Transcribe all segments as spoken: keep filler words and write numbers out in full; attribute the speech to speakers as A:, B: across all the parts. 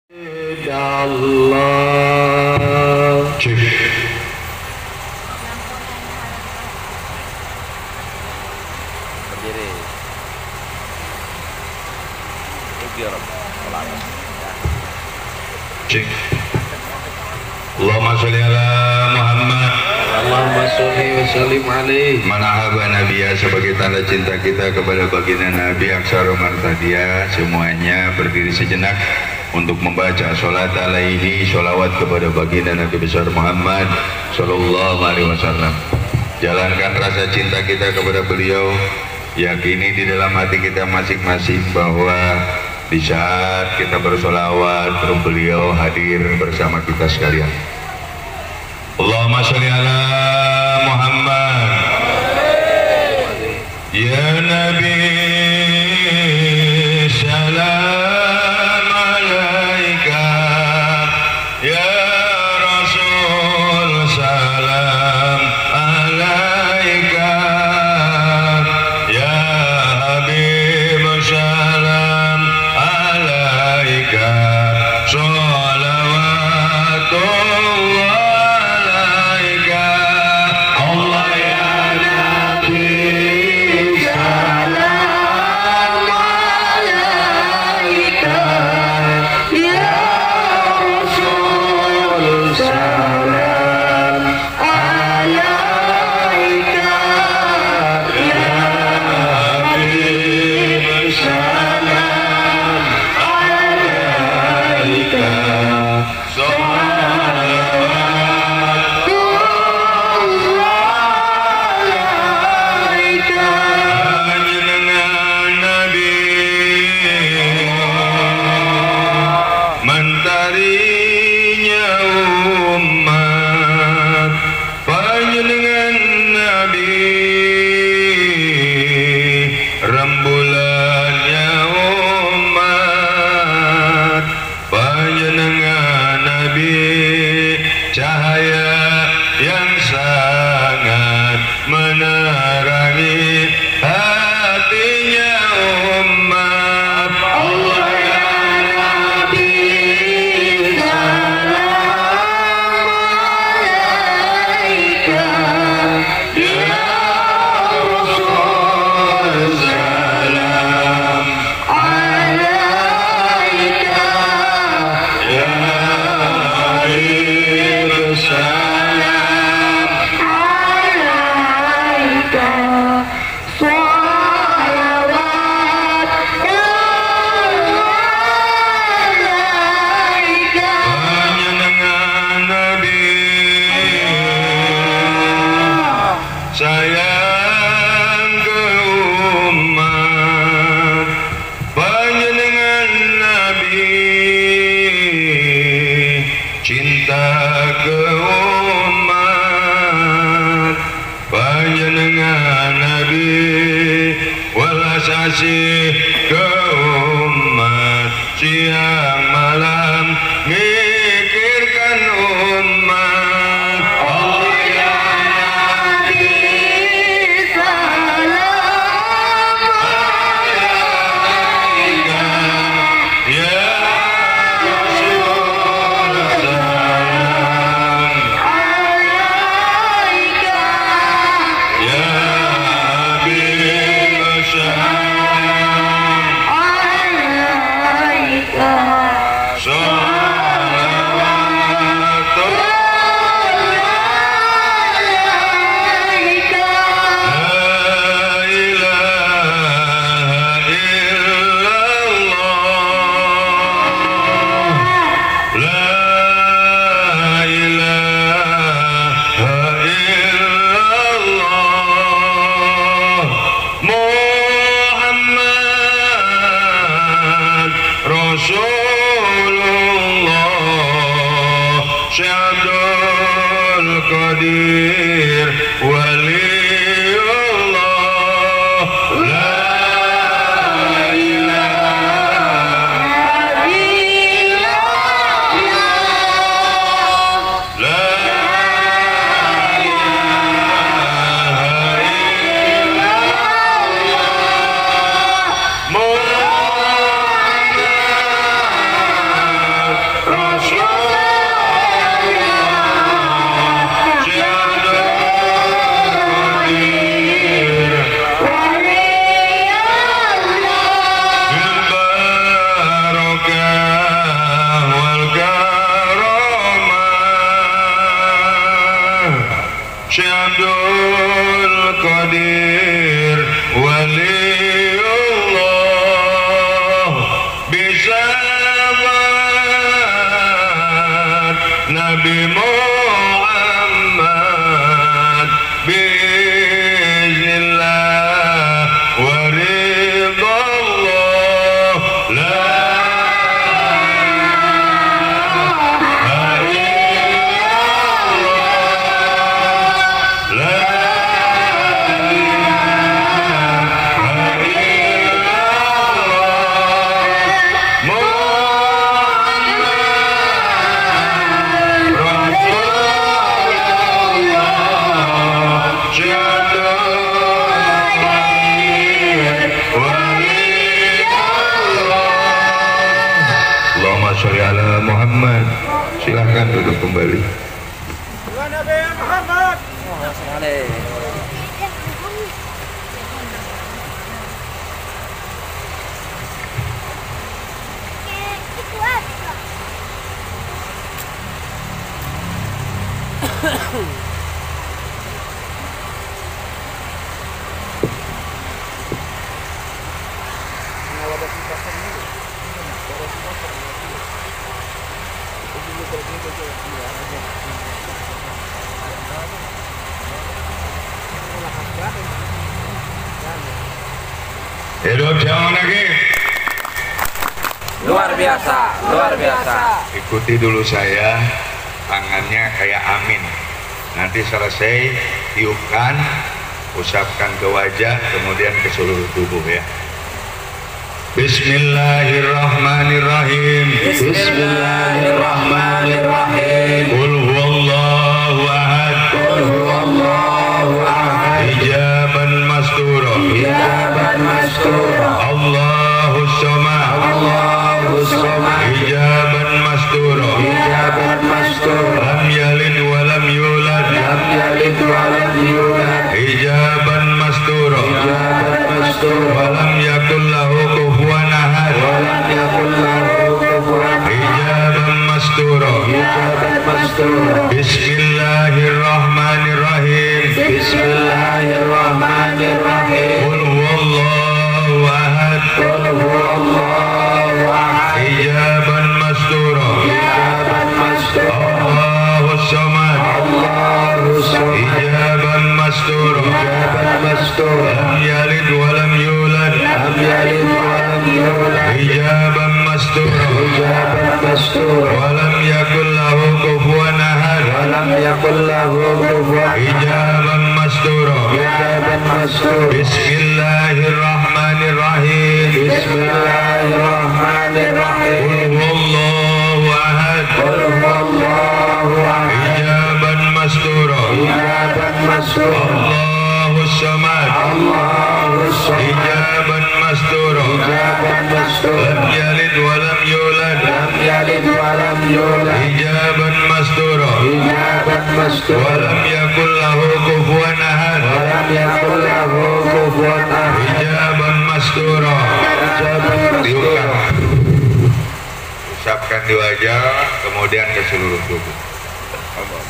A: Allah. Cik.
B: Berdiri. Ugior.
A: Cik. Allahumma sholli ala Muhammad.
C: Allahumma sholli wa sallim alaihi.
A: Manahaba Nabiya, sebagai tanda cinta kita kepada baginda Nabi Aksara Martadia. Semuanya berdiri sejenak untuk membaca sholat alaihi, sholawat kepada baginda Nabi besar Muhammad Sallallahu Alaihi Wasallam. Jalankan rasa cinta kita kepada beliau. Yakini di dalam hati kita masing-masing bahwa di saat kita bersolawat, beliau hadir bersama kita sekalian. Allahumma sholli ala Muhammad. Ya Nabi salam alaika, ya Rasul salam alaika, ya Habib salam alaika, sholawatullah alaika. Allah ya Nabi salam alaika, ya Rasul salam alaika, ya Habib salam alaika, panjenengan Nabi mentarinya umat, panjenengan Nabi rembulannya umat, panjenengan Nabi cahaya yang sangat menerangi hatinya umat. Allah ya Nabi salam alaika, ya Rasul salam alaika, ya Habib salam alaika, sholawat alaika. Panjenengan Nabi sayang ke umat, panjenengan Nabi cinta ke umat, panjenengan Nabi welas asih ke umat, siang malam mikirkan umat. Allah ya Nabi salam alaika, ya Rasul salam alaika, ya Habib salam kembali.
B: Nabi Muhammad.
A: Hidup Jawa lagi.
B: Luar biasa, luar biasa.
A: Ikuti dulu saya, tangannya kayak amin. Nanti selesai, tiupkan, usapkan ke wajah, kemudian ke seluruh tubuh ya. Bismillahirrahmanirrahim.
C: Bismillahirrahmanirrahim.
A: Qul huwallahu ahad.
C: Qul huwallahu ahad.
A: Ijaban mastura.
C: Ijaban mastura.
A: Allahus samad.
C: Allahus samad.
A: Ijaban mastura.
C: Ijaban mastura.
A: Lam yalid wa lam yulad.
C: Lam yalid wa lam yulad.
A: Ijaban mastura.
C: Ijaban mastura.
A: Wa lam yakul lahu kufuwan ahad.
C: Wa lam yakul lahu kufuwan ahad.
A: Ijaban mastura.
C: Ijaban mastura.
A: Bismillahirrahmanirrahim.
C: Bismillahirrahmanirrahim.
A: Qul huwallahu ahad.
C: Qul huwallahu ahad.
A: Ijaban mastura.
C: Ijaban mastura.
A: Allahus samad.
C: Allahus samad.
A: Ijaban mastura.
C: Ijaban mastura.
A: Lam yalid wa lam yulad.
C: Lam yalid wa lam yulad.
A: Ijaban mastura.
C: Ijaban mastura.
A: Wa lam yakul lahu kufuwan ahad.
C: Wa lam yakul lahu kufuwan ahad.
A: Ijaban mastura.
C: Ijaban mastura.
A: Bismillahirrahmanirrahim.
C: Bismillahirrahmanirrahim.
A: Qul huwallahu ahad.
C: Qul huwallahu ahad.
A: Ijaban mastura.
C: Ijaban mastura.
A: Allahus samad.
C: Allahus samad.
A: Ijaban mastura.
C: Ijaban mastura.
A: Lam yalid wa lam yulad.
C: Lam yalid wa lam yulad.
A: Ijaban mastura.
C: Ijaban
A: Wa
C: mastura.
A: lam yakul lahu kufuwan ahad.
C: Wa lam yakul lahu kufuwan ahad.
A: Ijaban mastura.
C: Ijaban mastura.
A: Usapkan di wajah, kemudian ke seluruh tubuh.
B: Allah.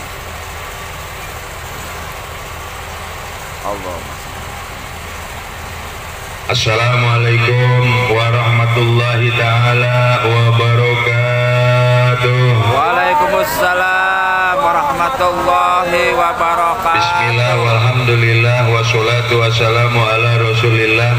B: Allah.
A: Assalamualaikum warahmatullahi taala wabarakatuh.
B: Waalaikumsalam warahmatullahi wabarakatuh.
A: Bismillah walhamdulillah wassalatu wassalamu ala rasulillah.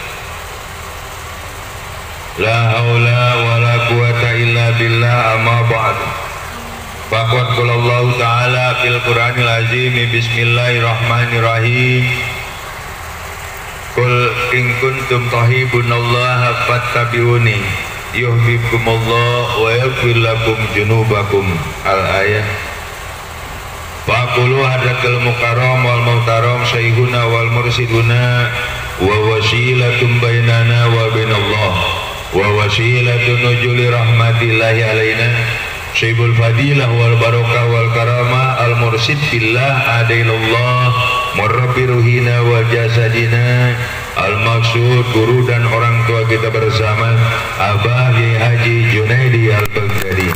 A: La haula wala quwata illa billah, amma ba'd. Faqad qala Allah ta'ala fil Qur'anil azim, bismillahirrahmanirrahim. Qul in kuntum tuhibbunallaha fattabi'uni yuhibbukumullah wa yaghfir lakum dzunubakum. Al-ayah. Faqulu hadrakal mukarram wal muhtaram sayhuna wal mursiduna wa wasilatum bainana wa bainallah wa wasilatun nuzuli rahmatillahi alaina Syaibul fadilah wal barakah wal karamah al mursid billah adailullah murabbi ruhina wa jasadina. Al maksud guru dan orang tua kita bersama Abah Kiai Haji Junaidi Al Baghdadi.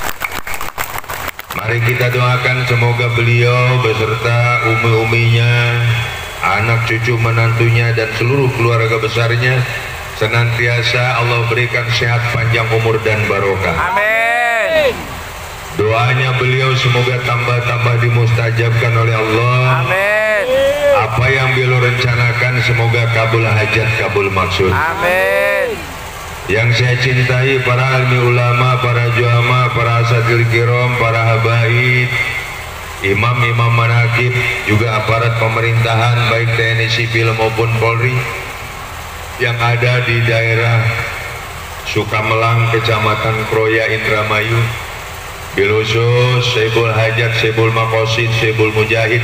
A: Mari kita doakan semoga beliau beserta umi-uminya, anak cucu menantunya dan seluruh keluarga besarnya senantiasa Allah berikan sehat panjang umur dan barokah.
B: Amin.
A: Doanya beliau semoga tambah-tambah dimustajabkan oleh Allah.
B: Amin.
A: Apa yang beliau rencanakan semoga kabul hajat, kabul maksud.
B: Amin.
A: Yang saya cintai para almi ulama, para juama, para asatil kiram, para habaib, imam-imam manakib, juga aparat pemerintahan baik T N I sipil maupun Polri yang ada di daerah Sukamelang, Kecamatan Kroya, Indramayu, Bilusus, Syekhul Hajat, Syekhul Makosid, Syekhul Mujahid,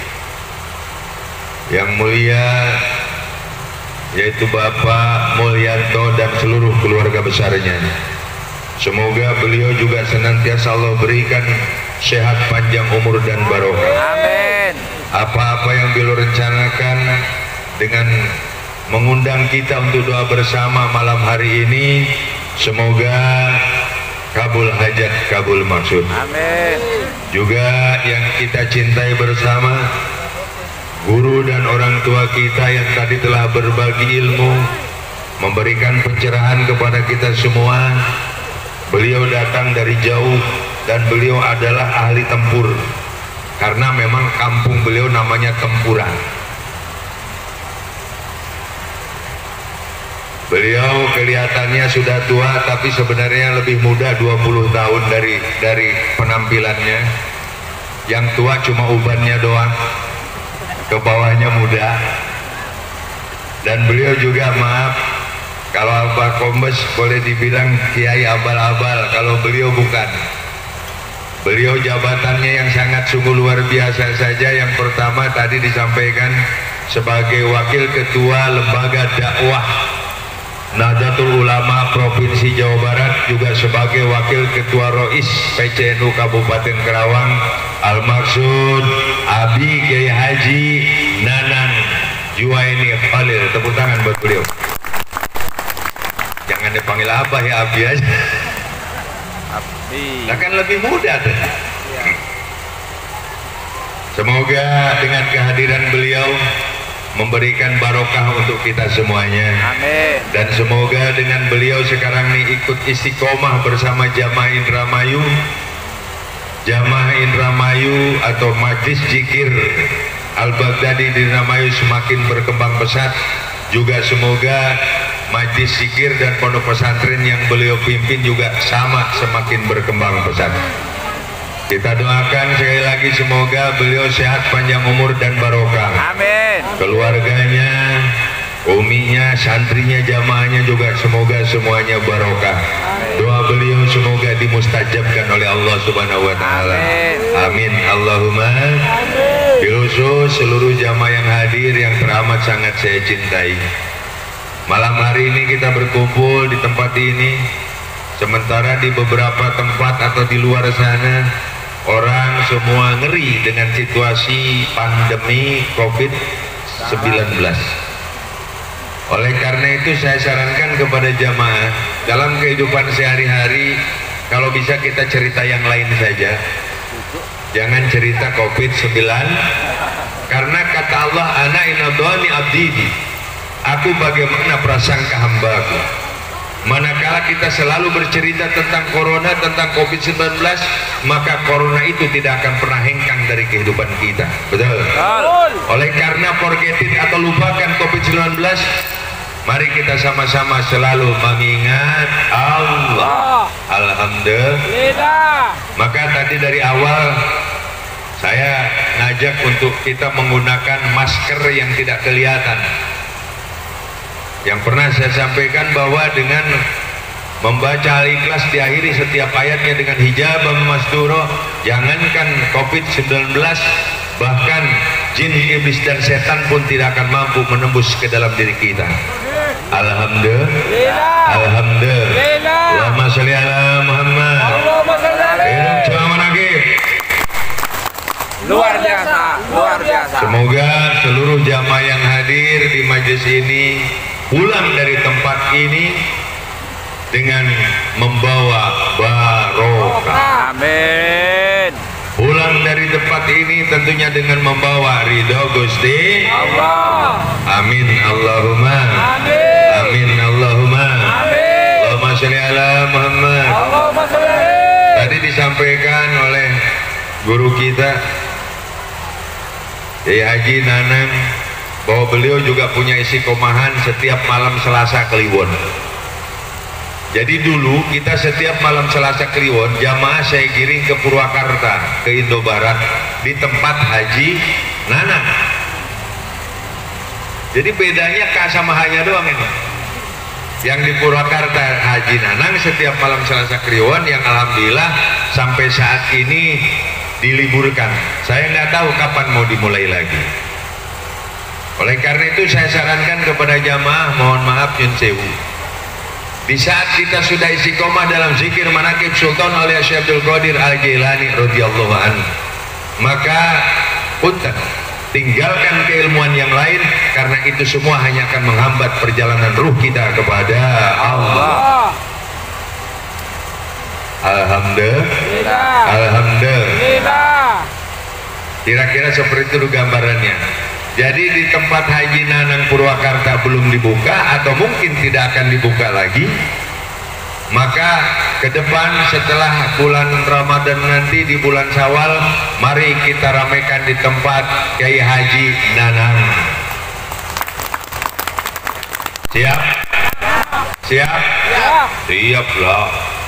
A: yang mulia yaitu Bapak Mulyanto dan seluruh keluarga besarnya. Semoga beliau juga senantiasa Allah berikan sehat panjang umur dan barokah.
B: Amin.
A: Apa-apa yang beliau rencanakan dengan mengundang kita untuk doa bersama malam hari ini, semoga kabul hajat, kabul maksud.
B: Amin.
A: Juga yang kita cintai bersama, guru dan orang tua kita yang tadi telah berbagi ilmu, memberikan pencerahan kepada kita semua. Beliau datang dari jauh dan beliau adalah ahli tempur, karena memang kampung beliau namanya Tempuran. Beliau kelihatannya sudah tua, tapi sebenarnya lebih muda dua puluh tahun dari dari penampilannya. Yang tua cuma ubannya doang, ke bawahnya muda. Dan beliau juga, maaf kalau Abah Kombes boleh dibilang kiai abal-abal, kalau beliau bukan. Beliau jabatannya yang sangat sungguh luar biasa saja. Yang pertama tadi disampaikan sebagai wakil ketua lembaga dakwah Nahdlatul Ulama Provinsi Jawa Barat, juga sebagai wakil ketua Rois P C N U Kabupaten Karawang, Al-Maksud Abi Kiai Haji Nanang Juwaini Khalil. Tepuk tangan buat beliau. Jangan dipanggil Abah ya, Abi aja.
B: Abi.
A: Nah, kan lebih muda tuh. Semoga dengan kehadiran beliau memberikan barokah untuk kita semuanya.
B: Amin.
A: Dan semoga dengan beliau sekarang nih ikut istiqomah bersama Jamaah Indramayu, Jamaah Indramayu atau Majlis Zikir Al-Baghdadi di Indramayu semakin berkembang pesat. Juga semoga Majlis Zikir dan pondok pesantren yang beliau pimpin juga sama semakin berkembang pesat. Kita doakan sekali lagi semoga beliau sehat panjang umur dan barokah.
B: Amin.
A: Keluarganya, uminya, santrinya, jamaahnya juga semoga semuanya barokah. Doa beliau semoga dimustajabkan oleh Allah Subhanahu wa taala. Amin. Allahumma. Khusus seluruh jamaah yang hadir yang teramat sangat saya cintai. Malam hari ini kita berkumpul di tempat ini, sementara di beberapa tempat atau di luar sana orang semua ngeri dengan situasi pandemi covid sembilan belas. Oleh karena itu saya sarankan kepada jamaah dalam kehidupan sehari-hari, kalau bisa kita cerita yang lain saja, jangan cerita covid sembilan belas. Karena kata Allah, ana inadhani abdi, aku bagaimana prasangka hambaku. Manakala kita selalu bercerita tentang corona, tentang covid sembilan belas, maka corona itu tidak akan pernah hengkang dari kehidupan kita. Betul?
B: Betul.
A: Oleh karena forget it atau lupakan covid sembilan belas, mari kita sama-sama selalu mengingat Allah. Alhamdulillah. Maka tadi dari awal saya ngajak untuk kita menggunakan masker yang tidak kelihatan. Yang pernah saya sampaikan bahwa dengan membaca Al-Ikhlas diakhiri setiap ayatnya dengan hijab masturo, jangankan covid sembilan belas, bahkan jin, iblis dan setan pun tidak akan mampu menembus ke dalam diri kita. Alhamdulillah. Alhamdulillah. Allahumma sholli ala Muhammad.
B: Allahumma sholli alaihi. Luar biasa, luar biasa.
A: Semoga seluruh jamaah yang hadir di majelis ini pulang dari tempat ini dengan membawa barokah.
B: Amin.
A: Pulang dari tempat ini tentunya dengan membawa ridho Gusti
B: Allah.
A: Amin. Allahumma
B: Amin.
A: Amin. Allahumma
B: Amin.
A: Allahumma sholli ala Muhammad.
B: Allahumma sholli alaihi.
A: Tadi disampaikan oleh guru kita Kiai Haji Nanang bahwa beliau juga punya istiqomahan setiap malam Selasa Kliwon. Jadi dulu kita setiap malam Selasa Kliwon jamaah saya giring ke Purwakarta, ke Indobarat, di tempat Haji Nanang. Jadi bedanya K sama H-nya doang ini. Yang di Purwakarta Haji Nanang setiap malam Selasa Kliwon, yang alhamdulillah sampai saat ini diliburkan. Saya nggak tahu kapan mau dimulai lagi. Oleh karena itu saya sarankan kepada jamaah, mohon maaf nyun sewu, Di saat kita sudah istiqomah dalam zikir manaqib Sultan oleh Syekh Abdul Qadir Al-Jailani radhiyallahu anhu, maka punten tinggalkan keilmuan yang lain, karena itu semua hanya akan menghambat perjalanan ruh kita kepada Allah. Alhamdulillah. Alhamdulillah. Kira-kira seperti itu gambarannya. Jadi di tempat Haji Nanang Purwakarta belum dibuka atau mungkin tidak akan dibuka lagi, maka ke depan setelah bulan Ramadan nanti di bulan Syawal, mari kita ramaikan di tempat Kiai Haji Nanang. Siap? Siap? Siap. Siap lah.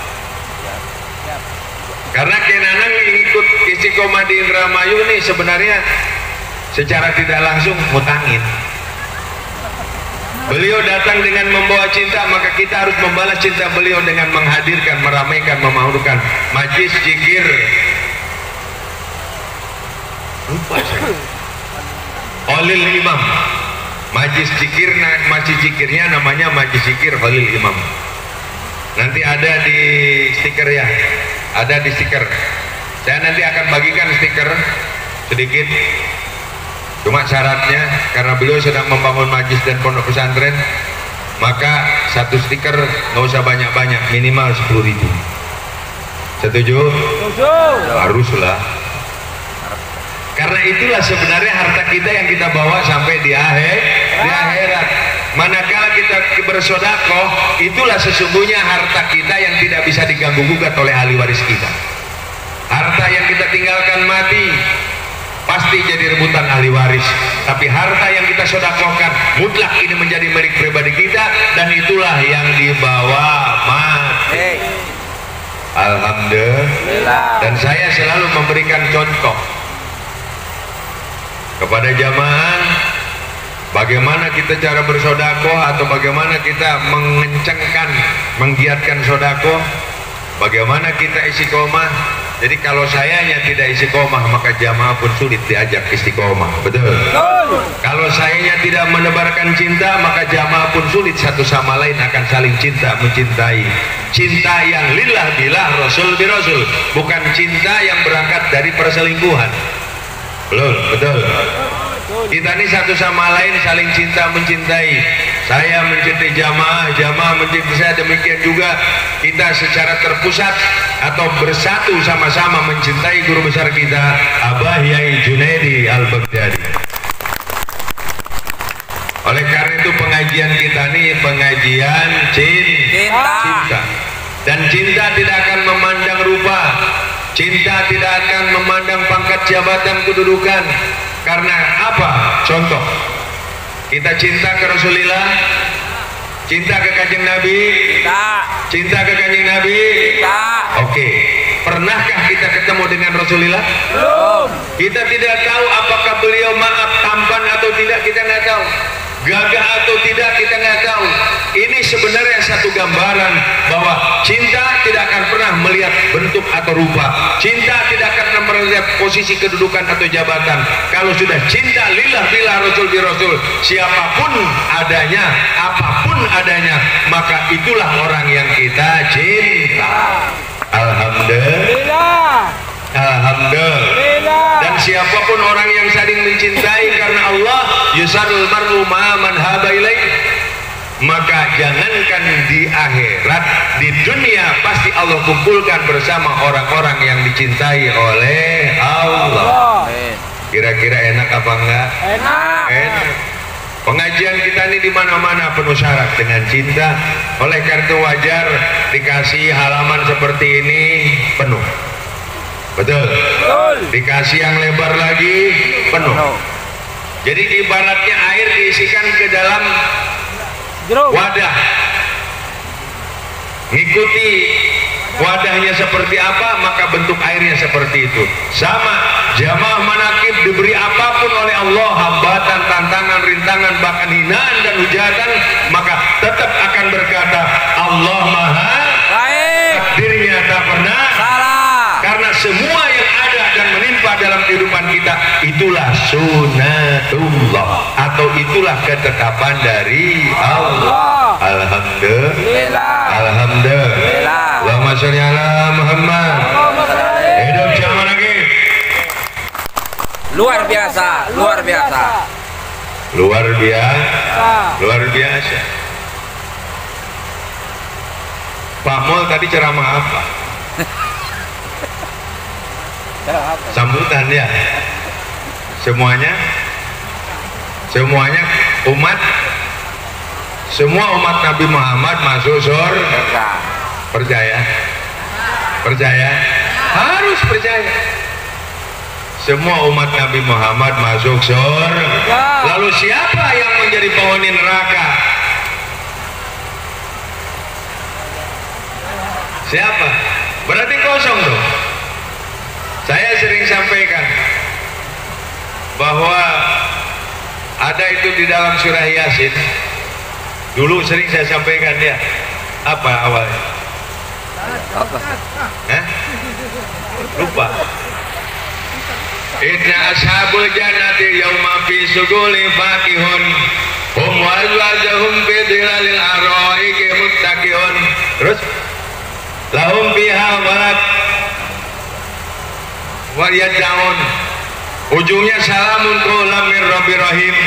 A: Karena Kiai Nanang ikut istiqomah di Indramayu nih sebenarnya secara tidak langsung mutangin. Beliau datang dengan membawa cinta, maka kita harus membalas cinta beliau dengan menghadirkan, meramaikan, memahurkan majlis zikir. Lupa saya. Khalil Imam. Majlis zikir, majlis zikirnya namanya majlis zikir Khalil Imam. Nanti ada di stiker ya. Ada di stiker. Saya nanti akan bagikan stiker sedikit. Cuma syaratnya karena beliau sedang membangun majlis dan pondok pesantren, maka satu stiker nggak usah banyak-banyak, minimal sepuluh ribu. Setuju? Setuju. Haruslah. Karena itulah sebenarnya harta kita yang kita bawa sampai di akhir, di akhirat. Manakala kita bersedekah, itulah sesungguhnya harta kita yang tidak bisa diganggu gugat oleh ahli waris kita. Harta yang kita tinggalkan mati pasti jadi rebutan ahli waris, tapi harta yang kita sedekahkan mutlak ini menjadi milik pribadi kita, dan itulah yang dibawa mati. Alhamdulillah. Dan saya selalu memberikan contoh kepada jamaah bagaimana kita cara bersedekah, atau bagaimana kita mengencangkan, menggiatkan sedekah, bagaimana kita istiqomah. Jadi kalau sayanya tidak istiqomah, maka jamaah pun sulit diajak istiqomah. Betul? Betul. Kalau sayanya tidak menebarkan cinta, maka jamaah pun sulit satu sama lain akan saling cinta, mencintai. Cinta yang lillah billah, rasul bi rasul, bukan cinta yang berangkat dari perselingkuhan. Belum? Betul? Kita ini satu sama lain saling cinta, mencintai. Saya mencintai jamaah, jamaah mencintai saya, demikian juga kita secara terpusat atau bersatu sama-sama mencintai guru besar kita, Abah Yai Junaidi Al-Baghdadi. Oleh karena itu pengajian kita ini pengajian cinta. cinta. Dan cinta tidak akan memandang rupa, cinta tidak akan memandang pangkat jabatan kedudukan. Karena apa? Contoh, kita cinta ke Rasulullah, cinta ke Kanjeng Nabi, cinta, cinta ke Kanjeng Nabi, cinta. Oke, pernahkah kita ketemu dengan Rasulullah? Belum. Kita tidak tahu apakah beliau maaf tampan atau tidak, kita nggak tahu. Gagah atau tidak, kita nggak tahu. Ini sebenarnya satu gambaran bahwa cinta tidak akan pernah melihat bentuk atau rupa. Cinta tidak akan melihat posisi kedudukan atau jabatan. Kalau sudah cinta lillah billah rasul bi rasul, siapapun adanya, apapun adanya, maka itulah orang yang kita cinta. Alhamdulillah. Alhamdulillah. Dan siapapun orang yang saling mencintai karena Allah, yusarul mar'u ma man haba ilaih, maka jangankan di akhirat, di dunia pasti Allah kumpulkan bersama orang-orang yang dicintai oleh Allah. Kira-kira enak apa enggak? Enak. Enak. Pengajian kita ini di mana-mana penuh syarat dengan cinta. Oleh karena itu wajar dikasih halaman seperti ini penuh. Betul? Betul. Dikasih yang lebar lagi penuh. Jadi ibaratnya air diisikan ke dalam wadah. Ngikuti wadahnya seperti apa, maka bentuk airnya seperti itu. Sama, jamaah manaqib diberi apapun oleh Allah, hambatan, tantangan, rintangan, bahkan hinaan dan hujatan, maka tetap akan berkata Allah Maha Baik. Dirinya tak pernah salah. Karena semua yang ada dan menimpa dalam kehidupan kita itulah sunatullah, atau itulah ketetapan dari Allah. Alhamdulillah.
B: Lillah.
A: Alhamdulillah. Allahumma sholli ala Muhammad. Hidup zaman lagi.
B: Luar biasa, luar biasa.
A: Luar biasa. Luar biasa. Pak Mol tadi ceramah apa? Sambutan ya. Semuanya semuanya umat semua umat Nabi Muhammad masuk surga. Percaya? Percaya? Harus percaya. Semua umat Nabi Muhammad masuk surga. Lalu siapa yang menjadi penghuni neraka? Siapa? Berarti kosong dong. Saya sering sampaikan bahwa ada itu di dalam surah Yasin. Dulu sering saya sampaikan ya. Apa awalnya? Hah? Lupa. Inna ashabul jannati yawma fi suguli fakihun hum wa azwajuhum fi dhilalil ara'iki muttaqiyun. Terus lahum fiha walad wa yad'un. Ujungnya salamun qaulam mir rabbir rahim.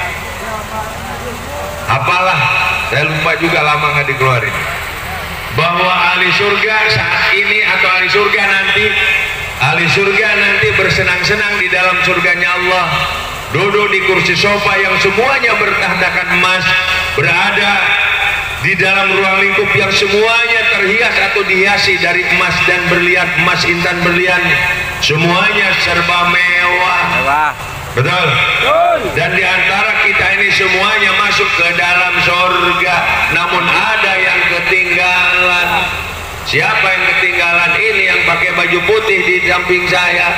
A: Apalah, saya lupa juga, lama nggak dikeluarin. Bahwa ahli surga saat ini atau ahli surga nanti, ahli surga nanti bersenang-senang di dalam surganya Allah, duduk di kursi sofa yang semuanya bertahtakan emas, berada di dalam ruang lingkup yang semuanya terhias atau dihiasi dari emas dan berlian, emas intan berlian, semuanya serba mewah.
B: Mewah.
A: Betul? Dan diantara kita ini semuanya masuk ke dalam surga, namun ada yang ketinggalan. Siapa yang ketinggalan? Ini yang pakai baju putih di samping saya.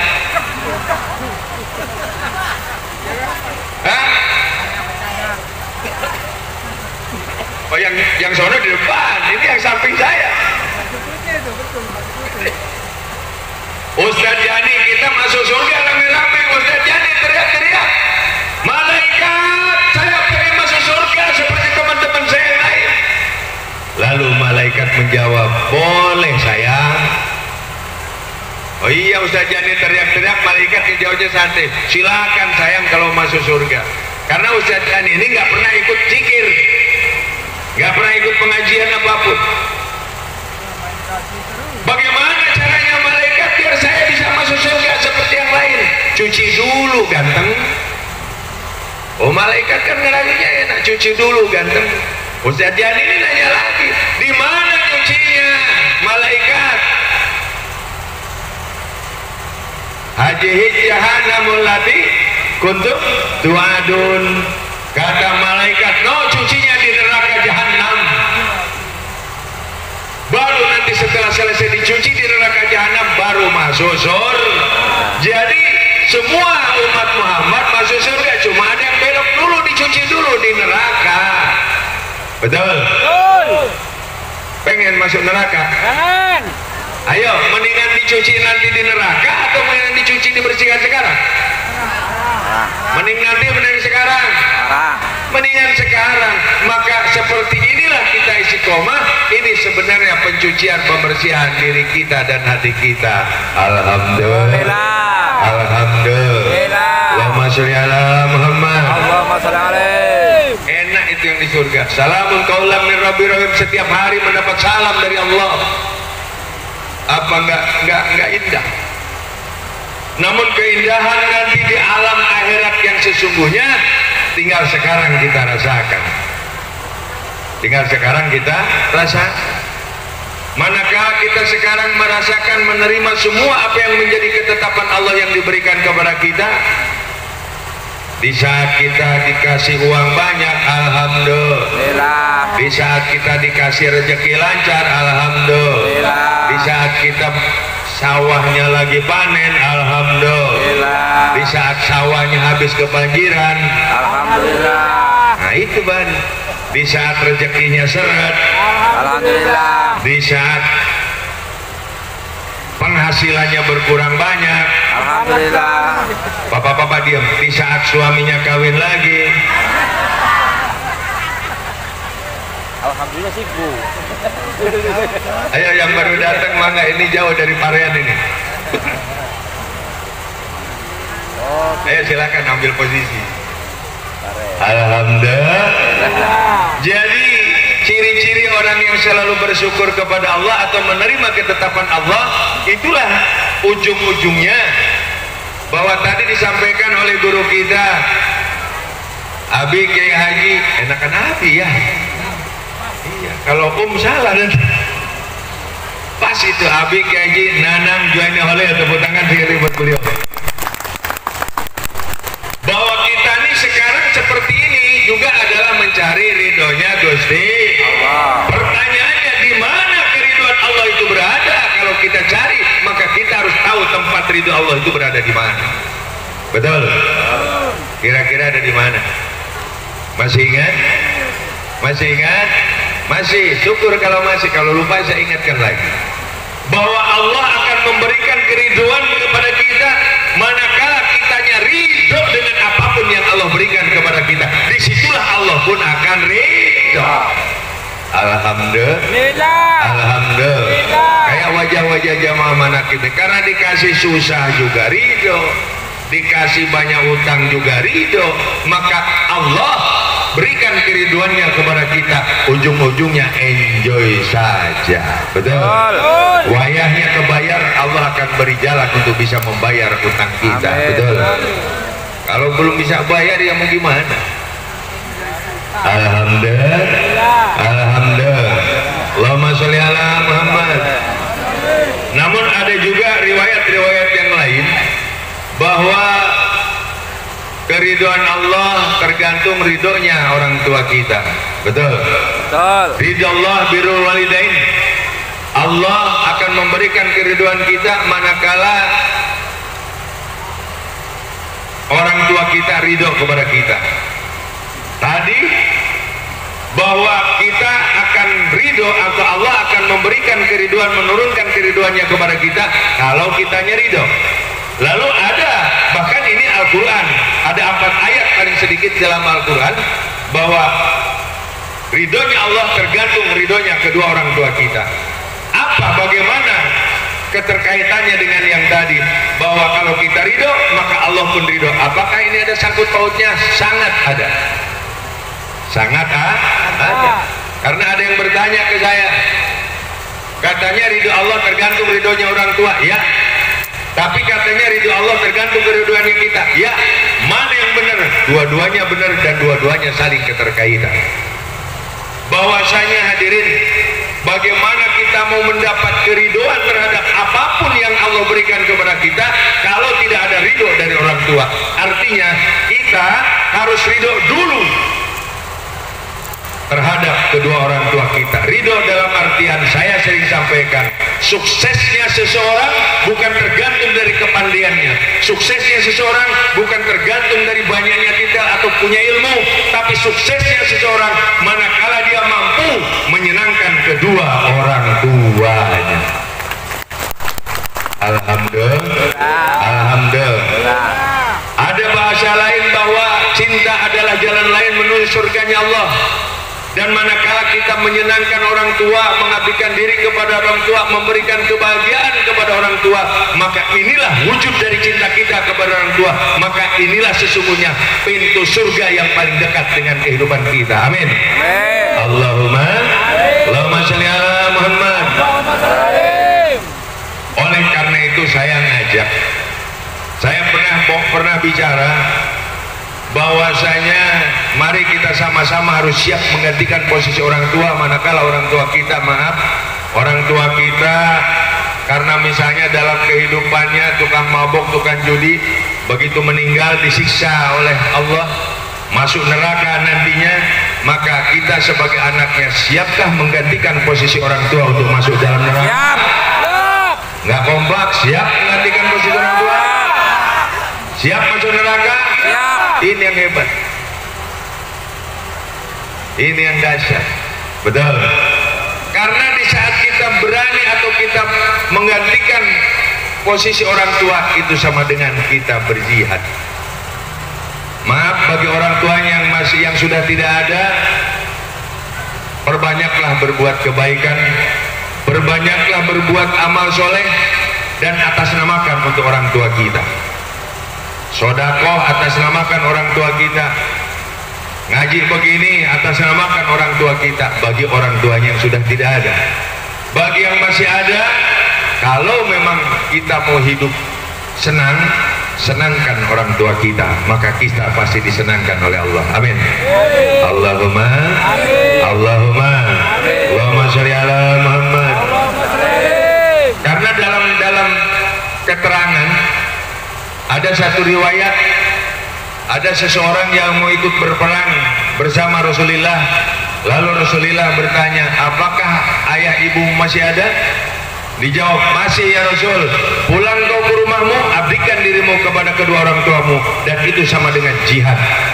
A: Hah? Oh, yang yang sono di depan, ini yang samping saya. Ustadz Yani, kita masuk surga rame-rame. Ustadz Yani teriak-teriak, malaikat, saya pengen masuk surga seperti teman-teman saya yang lain. Lalu malaikat menjawab, boleh sayang. Oh iya, Ustadz Yani teriak-teriak, malaikat menjawabnya santai, silakan sayang kalau masuk surga. Karena Ustadz Yani ini nggak pernah ikut zikir, nggak pernah ikut pengajian apapun. Bagaimana caranya malaikat biar saya bisa masuk surga seperti yang lain? Cuci dulu ganteng. Oh, malaikat kan ngeragunya enak, cuci dulu ganteng. Ustadz Yani ini nanya lagi, di mana cucinya? Malaikat, haji jahannamul lati kuntum tu'adun. Kata malaikat, no, cucinya di neraka jahanam. Baru nanti setelah selesai dicuci di neraka jahanam baru masuk surga. Jadi semua umat Muhammad masuk surga, cuma ada yang belok dulu, dicuci dulu di neraka. Betul? Pengen masuk neraka?
B: Jangan.
A: Ayo, mendingan dicuci nanti di neraka atau mendingan dicuci dibersihkan sekarang? Mending nanti, mending sekarang? Mendingan sekarang. Maka seperti inilah kita istiqomah. Ini sebenarnya pencucian, pembersihan diri kita dan hati kita. Alhamdulillah. Alhamdulillah. Allahumma sholli ala Muhammad.
B: Allahumma sholli alaihi.
A: Enak itu yang di surga. Salamun qaulam min rabbir rahim. Setiap hari mendapat salam dari Allah. Apa enggak enggak enggak indah? Namun keindahan nanti di alam akhirat yang sesungguhnya tinggal sekarang kita rasakan. Tinggal sekarang kita rasakan. Manakala kita sekarang merasakan, menerima semua apa yang menjadi ketetapan Allah yang diberikan kepada kita. Di saat kita dikasih uang banyak, alhamdulillah. Di saat kita dikasih rezeki lancar, alhamdulillah. Di saat kita sawahnya lagi panen, alhamdulillah. Di saat sawahnya habis kebanjiran, alhamdulillah. Nah itu ban. Di saat rezekinya seret, alhamdulillah. Di saat penghasilannya berkurang banyak, alhamdulillah. Bapak-bapak diam. Di saat suaminya kawin lagi, Ayo yang baru datang mangga, ini jauh dari Parian ini. Ayo silakan ambil posisi. Alhamdulillah. Jadi ciri-ciri orang yang selalu bersyukur kepada Allah atau menerima ketetapan Allah, itulah ujung-ujungnya. Bahwa tadi disampaikan oleh guru kita Abi Kiai Haji, enakan Abi ya. Iya, kalau Om salah dan pas itu Abi Kiai Haji Nanang Juaini oleh tepuk tangan sekali buat beliau. Bahwa kita nih sekarang seperti ini juga adalah mencari ridhonya Gusti Allah. Pertanyaannya, di mana keriduan Allah itu berada? Kalau kita cari, maka kita harus tahu tempat ridho Allah itu berada di mana. Betul? Kira-kira ada di mana? Masih ingat? Masih ingat? Masih. Syukur kalau masih. Kalau lupa saya ingatkan lagi. Bahwa Allah akan memberikan keriduan kepada kita manakala kitanya ridho dengan apapun yang Allah berikan kepada kita. Disitulah Allah pun akan ridho. Alhamdulillah. Alhamdulillah. Kayak wajah-wajah jamaah manakib, karena dikasih susah juga ridho, dikasih banyak utang juga ridho, maka Allah berikan keriduannya kepada kita, ujung-ujungnya enjoy saja. Betul? Wayahnya kebayar, Allah akan beri jalan untuk bisa membayar utang kita. Amin. Betul? Kalau belum bisa bayar, ya mau gimana? Alhamdulillah. Alhamdulillah. Allahumma sholli ala Muhammad. Namun ada juga riwayat-riwayat yang lain bahwa keriduan Allah tergantung ridhonya orang tua kita. Betul? Betul. Ridho Allah birrul walidain. Allah akan memberikan keriduan kita manakala orang tua kita ridho kepada kita. Tadi bahwa kita akan ridho atau Allah akan memberikan keriduan, menurunkan keriduannya kepada kita kalau kitanya ridho. Lalu ada, bahkan ini Al-Quran, ada empat ayat paling sedikit dalam Al-Quran bahwa ridhonya Allah tergantung ridhonya kedua orang tua kita. Apa, bagaimana keterkaitannya dengan yang tadi bahwa kalau kita ridho maka Allah pun ridho? Apakah ini ada sangkut pautnya? Sangat ada. Sangat ah, ada. Karena ada yang bertanya ke saya, katanya ridho Allah tergantung ridhonya orang tua. Ya, tapi katanya ridho Allah tergantung keriduannya kita. Ya, mana yang benar? Dua-duanya benar dan dua-duanya saling keterkaitan. Bahwasanya hadirin, bagaimana kita mau mendapat keriduan terhadap apapun yang Allah berikan kepada kita kalau tidak ada ridho dari orang tua? Artinya kita harus ridho dulu terhadap kedua orang tua kita. Ridho dalam artian saya sering sampaikan, suksesnya seseorang bukan tergantung dari kepandaiannya, suksesnya seseorang bukan tergantung dari banyaknya titel atau punya ilmu, tapi suksesnya seseorang manakala dia mampu menyenangkan kedua orang tuanya. Alhamdulillah. Alhamdulillah. Ada bahasa lain bahwa cinta adalah jalan lain menuju surganya Allah. Dan manakala kita menyenangkan orang tua, mengabdikan diri kepada orang tua, memberikan kebahagiaan kepada orang tua, maka inilah wujud dari cinta kita kepada orang tua. Maka inilah sesungguhnya pintu surga yang paling dekat dengan kehidupan kita. Amin. Amin. Allahumma Allahumma sholli ala Muhammad. Oleh karena itu saya ngajak, saya pernah pernah bicara bahwasanya mari kita sama-sama harus siap menggantikan posisi orang tua manakala orang tua kita, maaf, orang tua kita karena misalnya dalam kehidupannya tukang mabuk, tukang judi, begitu meninggal disiksa oleh Allah, masuk neraka nantinya, maka kita sebagai anaknya siapkah menggantikan posisi orang tua untuk masuk dalam neraka? Siap. Nggak kompak, siap menggantikan posisi orang tua? Siap masuk neraka? Siap. Ini yang hebat, ini yang dahsyat. Betul. Karena di saat kita berani atau kita menggantikan posisi orang tua, itu sama dengan kita berjihad. Maaf bagi orang tuanya yang masih yang sudah tidak ada, perbanyaklah berbuat kebaikan, berbanyaklah berbuat amal soleh, dan atasnamakan untuk orang tua kita. Sodakoh atasnamakan orang tua kita, ngaji begini atasnamakan orang tua kita bagi orang tuanya yang sudah tidak ada. Bagi yang masih ada, kalau memang kita mau hidup senang, senangkan orang tua kita, maka kita pasti disenangkan oleh Allah. Amin. Allahumma Allahumma Allahumma sholli ala Muhammad. Karena dalam dalam keterangan ada satu riwayat, ada seseorang yang mau ikut berperang bersama Rasulullah. Lalu Rasulullah bertanya, apakah ayah ibu masih ada? Dijawab, masih ya Rasul. Pulang kau ke rumahmu, abdikan dirimu kepada kedua orang tuamu, dan itu sama dengan jihad.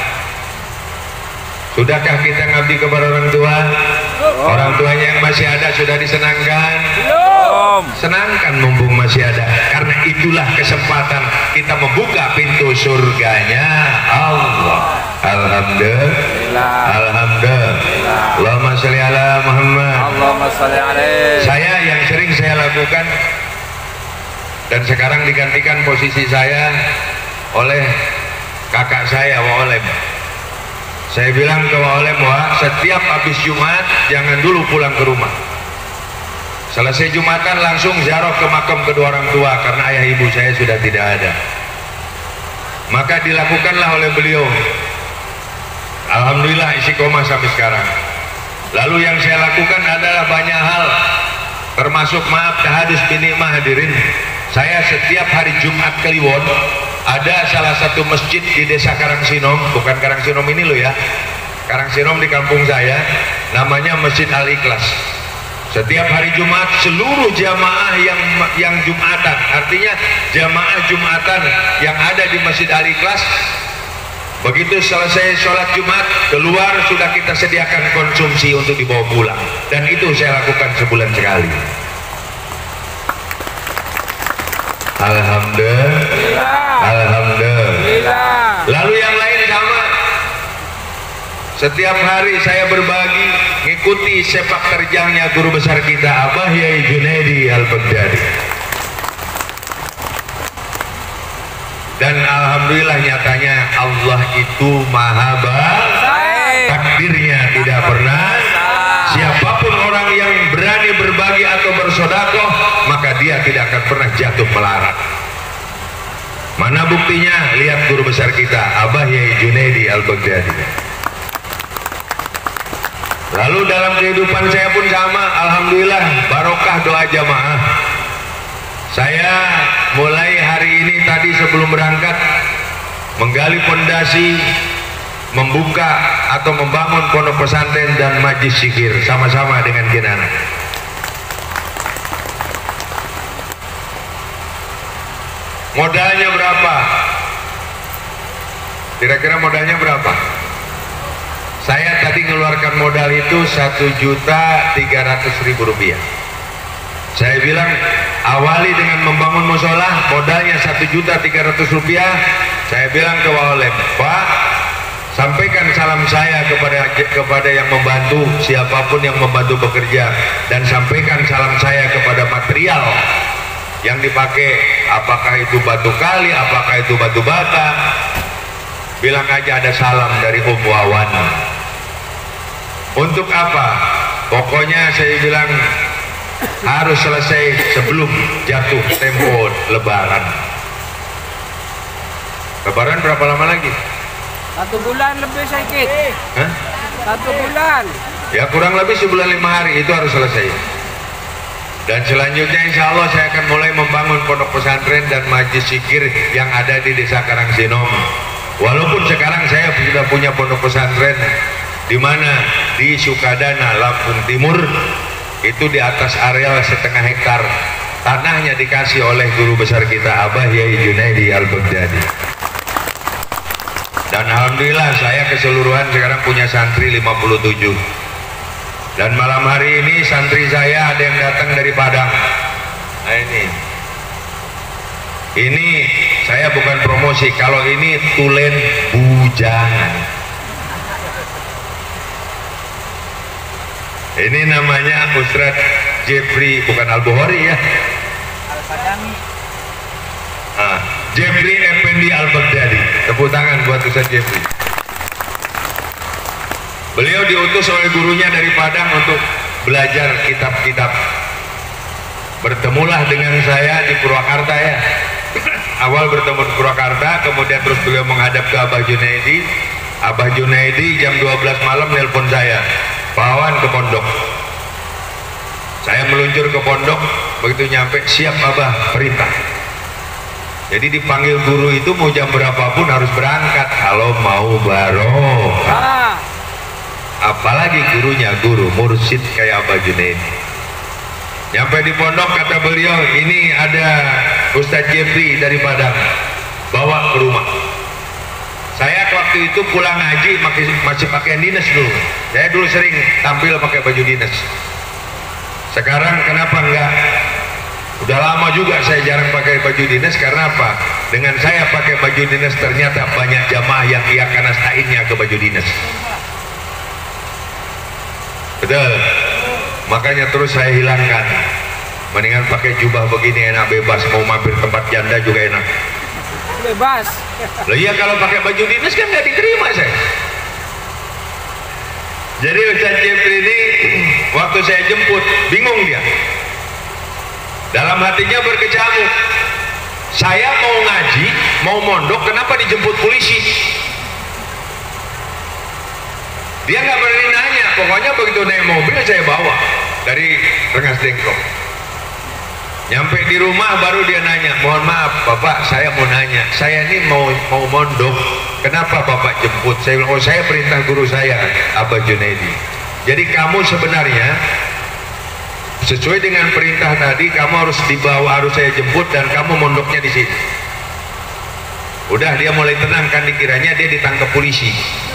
A: Sudahkah kita ngabdi kepada orang tua? Orang tuanya yang masih ada sudah disenangkan?
B: Belum.
A: Senangkan mumpung masih ada, karena itulah kesempatan kita membuka pintu surganya Allah. Alhamdulillah. Alhamdulillah. Allahumma sholli ala Muhammad.
B: Allahumma sholli alaihi.
A: Saya yang sering saya lakukan dan sekarang digantikan posisi saya oleh kakak saya Wa Olem. Saya bilang ke Wa Olem, Wa, setiap habis Jumat jangan dulu pulang ke rumah. Selesai Jumatan langsung ziarah ke makam kedua orang tua, karena ayah ibu saya sudah tidak ada. Maka dilakukanlah oleh beliau. Alhamdulillah istiqomah sampai sekarang. Lalu yang saya lakukan adalah banyak hal, termasuk maaf tahadus binikmah hadirin. Saya setiap hari Jumat Kliwon ada salah satu masjid di desa Karangsinom, bukan Karangsinom ini loh ya, Karangsinom di kampung saya, namanya Masjid Al Ikhlas. Setiap hari Jumat seluruh jamaah yang yang Jumatan, artinya jamaah Jumatan yang ada di Masjid Al Ikhlas, begitu selesai sholat Jumat keluar sudah kita sediakan konsumsi untuk dibawa pulang, dan itu saya lakukan sebulan sekali. Alhamdulillah. Alhamdulillah. Lalu yang lain sama. Setiap hari saya berbagi, ngikuti sepak terjangnya guru besar kita Abah Yai Junaidi Al-Baghdadi. Dan alhamdulillah nyatanya Allah itu maha baik, takdirnya tidak pernah. Siapapun orang yang berani berbagi atau bersodakoh, maka dia tidak akan pernah jatuh melarat. Mana buktinya? Lihat guru besar kita Abah Yai Junaidi Al-Baghdadi. Lalu dalam kehidupan saya pun sama, alhamdulillah barokah doa jamaah. Saya mulai hari ini tadi sebelum berangkat menggali pondasi, membuka atau membangun pondok pesantren dan majlis zikir sama-sama dengan Kinana. Modalnya berapa? Kira-kira modalnya berapa? Saya tadi mengeluarkan modal itu satu juta tiga ratus ribu rupiah. Saya bilang awali dengan membangun musola, modalnya satu juta tiga ratus rupiah. Saya bilang ke Wa Olem, Pak, sampaikan salam saya kepada kepada yang membantu, siapapun yang membantu bekerja, dan sampaikan salam saya kepada material yang dipakai, apakah itu batu kali, apakah itu batu bata. Bilang aja ada salam dari Om Wawan. Untuk apa? Pokoknya saya bilang harus selesai sebelum jatuh tempo Lebaran. Lebaran berapa lama lagi?
B: Satu bulan lebih sedikit.
A: Hah?
B: Satu bulan.
A: Ya kurang lebih sebulan lima hari itu harus selesai. Dan selanjutnya insya Allah saya akan mulai membangun pondok pesantren dan majlis zikir yang ada di desa Karangsinom. Walaupun sekarang saya sudah punya pondok pesantren di mana di Sukadana, Lampung Timur, itu di atas areal setengah hektar, tanahnya dikasih oleh guru besar kita Abah Yai Junaidi Al-Baghdadi. Dan alhamdulillah saya keseluruhan sekarang punya santri lima puluh tujuh. Dan malam hari ini santri saya ada yang datang dari Padang. Nah ini ini saya bukan promosi, kalau ini tulen bujangan. Ini namanya Ustadz Jeffrey, bukan Al-Bukhari ya.
B: Al-Padami.
A: Ah, Jeffrey Effendi Al-Baghdadi. Tepuk tangan buat Ustadz Jeffrey. Beliau diutus oleh gurunya dari Padang untuk belajar kitab-kitab. Bertemulah dengan saya di Purwakarta ya. Awal bertemu di Purwakarta, kemudian terus beliau menghadap ke Abah Junaidi. Abah Junaidi jam dua belas malam nelpon saya, Pak Wawan ke pondok. Saya meluncur ke pondok, begitu nyampe, siap Abah, perintah. Jadi dipanggil guru itu mau jam berapapun harus berangkat kalau mau barokah. Apalagi gurunya guru mursyid kayak Abah Junaidi. Nyampe di pondok kata beliau, ini ada Ustadz Jeffrey dari Padang, bawa ke rumah. Saya waktu itu pulang ngaji masih, masih pakai dinas dulu. Saya dulu sering tampil pakai baju dinas. Sekarang kenapa enggak? Udah lama juga saya jarang pakai baju dinas, karena apa? Dengan saya pakai baju dinas ternyata banyak jamaah yang iya karena stainnya ke baju dinas. Betul. Makanya terus saya hilangkan. Mendingan pakai jubah begini enak, bebas, mau mampir tempat janda juga enak.
B: Bebas.
A: Loh iya, kalau pakai baju dinas kan nggak diterima saya. Jadi Ustadz Jeffrey ini waktu saya jemput bingung dia. Dalam hatinya berkecamuk. Saya mau ngaji, mau mondok, kenapa dijemput polisi? Dia nggak berani nanya, pokoknya begitu naik mobil saya bawa dari Rengas Dengklok. Nyampe di rumah baru dia nanya, mohon maaf Bapak, saya mau nanya, saya ini mau mau mondok, kenapa Bapak jemput? Saya bilang, oh saya perintah guru saya, Abah Junaidi. Jadi kamu sebenarnya sesuai dengan perintah tadi, kamu harus dibawa, harus saya jemput, dan kamu mondoknya di sini. Udah dia mulai tenang, kan dikiranya dia ditangkap polisi.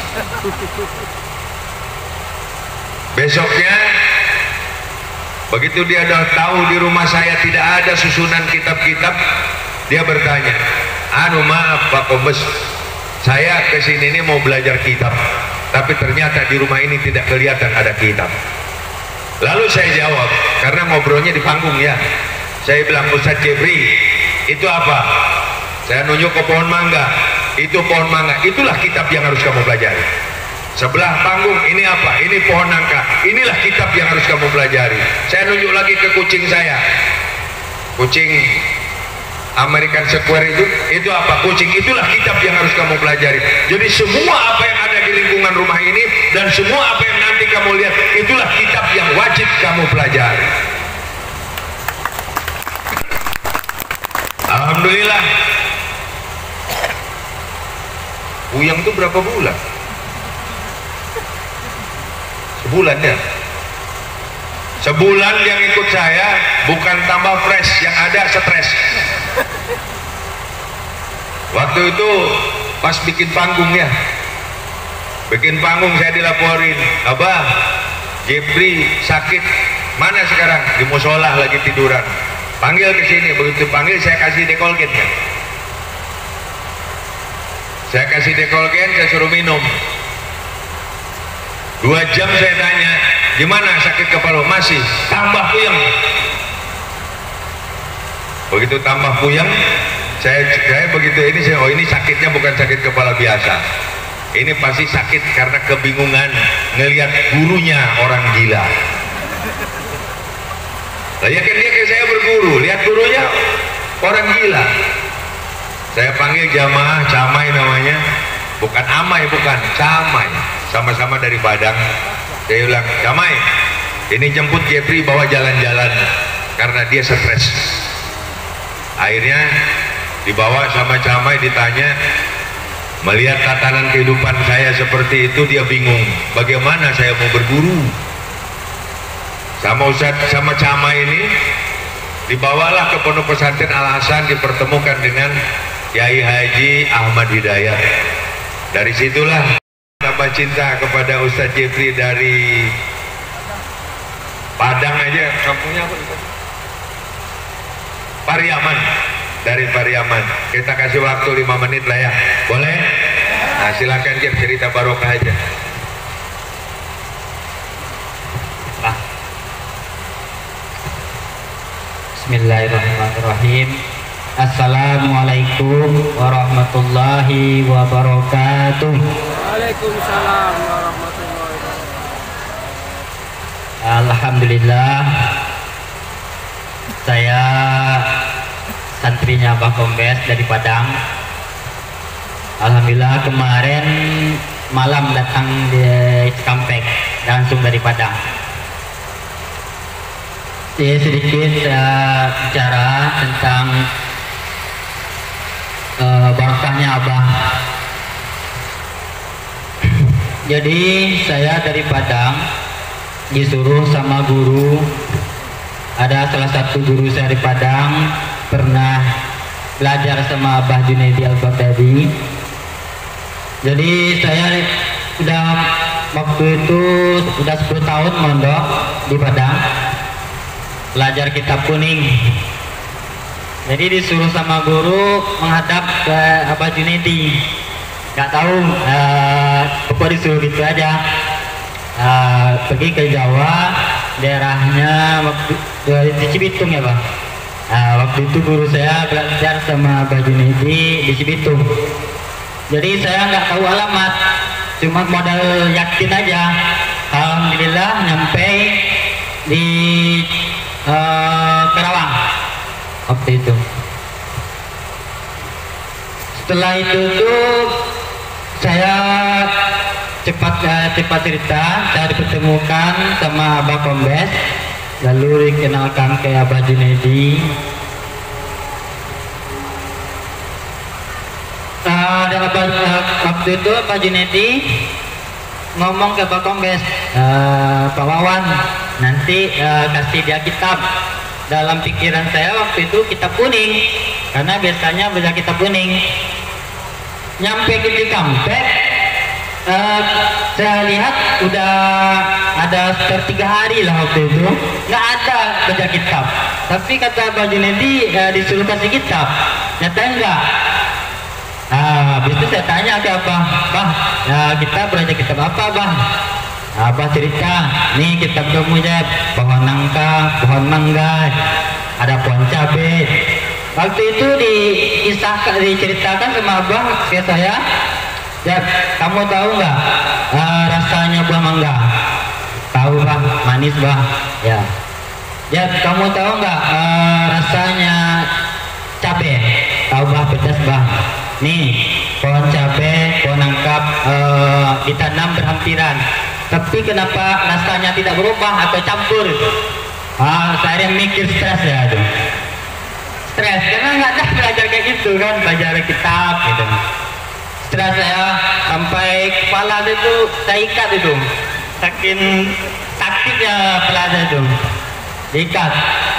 A: Besoknya begitu dia udah tahu di rumah saya tidak ada susunan kitab-kitab, dia bertanya, anu maaf Pak Kombes, saya kesini ini mau belajar kitab, tapi ternyata di rumah ini tidak kelihatan ada kitab. Lalu saya jawab, karena ngobrolnya di panggung ya, saya bilang, Ustadz Jeffrey, itu apa? Saya nunjuk ke pohon mangga, itu pohon mangga, itulah kitab yang harus kamu pelajari. Sebelah panggung ini apa? Ini pohon nangka. Inilah kitab yang harus kamu pelajari. Saya nunjuk lagi ke kucing saya. Kucing American Square itu, itu apa? Kucing, itulah kitab yang harus kamu pelajari. Jadi semua apa yang ada di lingkungan rumah ini dan semua apa yang nanti kamu lihat, itulah kitab yang wajib kamu pelajari. Alhamdulillah. Uyang itu berapa bulan? Sebulan ya. Sebulan yang ikut saya bukan tambah fresh, yang ada stres. Waktu itu pas bikin panggung ya, bikin panggung saya dilaporin, Abah Jeffrey sakit, mana sekarang? Di musola lagi tiduran. Panggil ke sini. Begitu panggil saya kasih dekolgen ya. Saya kasih dekolgen, saya suruh minum. Dua jam saya tanya, gimana sakit kepala? Masih, tambah puyeng. Begitu tambah puyeng, saya, saya begitu ini, saya, oh ini sakitnya bukan sakit kepala biasa. Ini pasti sakit karena kebingungan ngelihat gurunya orang gila. Lah ya kan dia kayak saya berguru, lihat gurunya orang gila. Saya panggil jamaah, Camai namanya, bukan Amai, bukan Camai. Sama-sama dari Padang. Saya bilang, Camai, ini jemput Jeffrey bawa jalan-jalan karena dia stres. Akhirnya dibawa sama Camai, ditanya, melihat tatanan kehidupan saya seperti itu, dia bingung bagaimana saya mau berguru. Sama Ustaz, sama Camai ini dibawalah ke Pondok Pesantren Al Hasan, dipertemukan dengan Kiai Haji Ahmad Hidayat. Dari situlah tambah cinta kepada Ustadz Jeffrey. Dari Padang aja, kampungnya apa? Pariaman. Dari Pariaman. Kita kasih waktu lima menit lah ya, boleh? Nah silakan Jeff, cerita barokah aja. Ah.
D: Bismillahirrahmanirrahim. Assalamualaikum warahmatullahi wabarakatuh.
B: Waalaikumsalam warahmatullahi wabarakatuh.
D: Alhamdulillah, saya santrinya Abah Kombes dari Padang. Alhamdulillah kemarin malam datang di Cikampek langsung dari Padang. Saya sedikit uh, bicara tentang uh, barokahnya Abah. Jadi saya dari Padang disuruh sama guru, ada salah satu guru saya di Padang pernah belajar sama Abah Junaidi Al-Baghdadi. Jadi saya udah waktu itu udah sepuluh tahun mondok di Padang, belajar kitab kuning. Jadi disuruh sama guru menghadap ke Abah Junaidi. Gak tahu, uh, pokoknya disuruh gitu aja. Uh, pergi ke Jawa, daerahnya waktu di Cibitung ya Bang. Uh, waktu itu guru saya belajar sama Abah Junaidi di Cibitung. Jadi saya nggak tahu alamat, cuma modal yakin aja. Alhamdulillah nyampe di uh, Karawang waktu itu. Setelah itu tuh saya cepat uh, cepat cerita, saya dipertemukan sama Abah Kombes, lalu dikenalkan ke Abah Junaidi. Uh, dan Abah, uh, waktu itu Abah Junaidi ngomong ke Abah Kombes, uh, Pak Wawan nanti uh, kasih dia kitab. Dalam pikiran saya waktu itu kitab kuning, karena biasanya baca kitab kuning. Nyampe ke Cikampek, uh, saya lihat udah ada sekitar tiga hari lah waktu itu, nggak ada baca kitab. Tapi kata Abah Junaidi uh, disuruh kasih kitab, nyatanya enggak. Ah, habis itu saya tanya ke Abah, Bang, ya kita belajar kitab apa Bang? Abah cerita, nih kitab kamu ya, pohon nangka, pohon mangga, ada pohon cabai. Waktu itu dikisahkan, diceritakan sama Abah ke saya, ya kamu tahu nggak uh, rasanya buah mangga? Tahu Bang, manis Bang. Ya, ya kamu tahu nggak uh, rasanya cabai? Tahu Bang, pedas Bang. Nih, pohon cabai, pohon nangka uh, ditanam berhampiran. Tapi kenapa rasanya tidak berubah atau campur? Ah, saya mikir stres ya tuh. Stres, karena nggak ada belajar kayak gitu kan, belajar kitab gitu. Stres saya sampai kepala itu saya ikat itu, saking sakitnya belajar itu, diikat.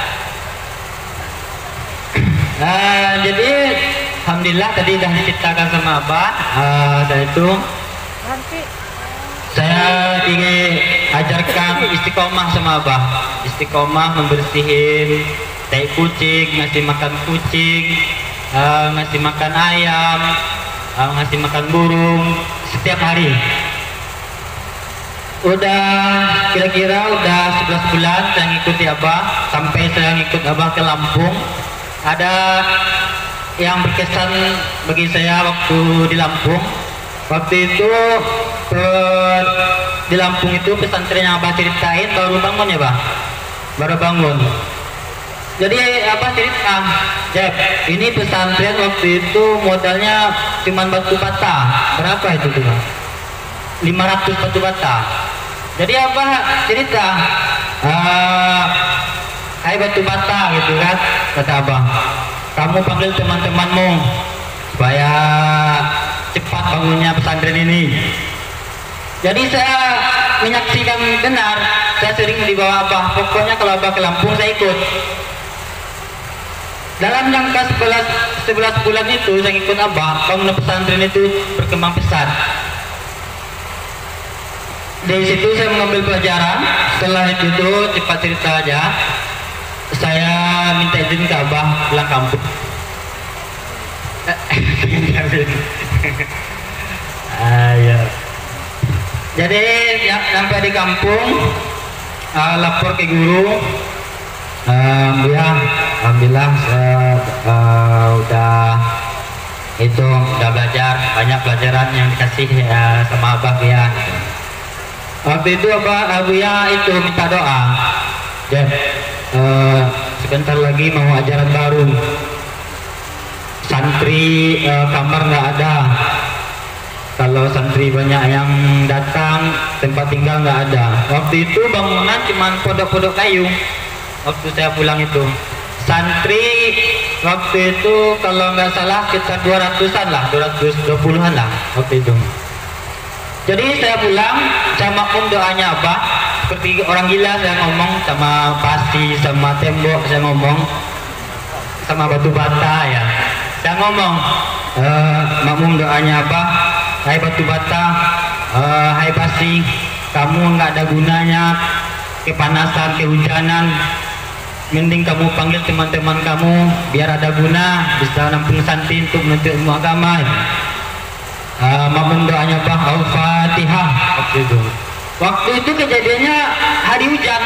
D: Nah, jadi alhamdulillah tadi sudah diceritakan sama Abah, uh, saya itu saya diajarkan istiqomah sama Abah, istiqomah membersihin tai kucing, ngasih makan kucing, uh, ngasih makan ayam, uh, ngasih makan burung setiap hari. Udah kira-kira udah sebelas bulan saya ngikuti Abah, sampai saya ngikut Abah ke Lampung. Ada yang berkesan bagi saya waktu di Lampung. Waktu itu per, di Lampung itu pesantren yang Abah ceritain baru bangun ya Bang, baru bangun. Jadi Abah cerita, Jeb, ini pesantren waktu itu modalnya cuma batu bata. Berapa itu tuh Bang? lima ratus batu bata. Jadi Abah cerita, uh, hai batu bata gitu kan, kata Abah, kamu panggil teman-temanmu supaya cepat bangunnya pesantren ini. Jadi saya menyaksikan benar, saya sering dibawa Abah, pokoknya kalau Abah ke Lampung saya ikut. Dalam jangka sebelas bulan itu saya ikut Abah, bangunan pesantren itu berkembang pesat. Dari situ saya mengambil pelajaran. Setelah itu tuh cepat cerita aja, saya minta izin ke Abah pulang kampung. ah, ya. Jadi ya, sampai di kampung, uh, lapor ke guru, uh, ya alhamdulillah uh, uh, udah itu udah belajar banyak pelajaran yang dikasih uh, sama Abah Buya. Gitu. Waktu itu Abah Buya itu minta doa. Jeff, uh, sebentar lagi mau ajaran baru. Santri uh, kamar nggak ada. Kalau santri banyak yang datang, tempat tinggal nggak ada. Waktu itu bangunan cuma pondok-pondok kayu. Waktu saya pulang itu, santri waktu itu kalau nggak salah sekitar dua ratusan lah, dua ratus dua puluhan lah waktu itu. Jadi saya pulang, saya makmum doanya Abah. Seperti orang gila saya ngomong sama pasti, sama tembok saya ngomong, sama batu bata ya. Saya ngomong, e, makmum doanya Abah. Hai batu bata, uh, hai pasti, kamu nggak ada gunanya, kepanasan, kehujanan, mending kamu panggil teman-teman kamu, biar ada guna, bisa nampung santri untuk menuntut ilmu agama. Uh, makmum doanya Bah, Al-Fatihah. Waktu itu, waktu itu kejadiannya hari hujan.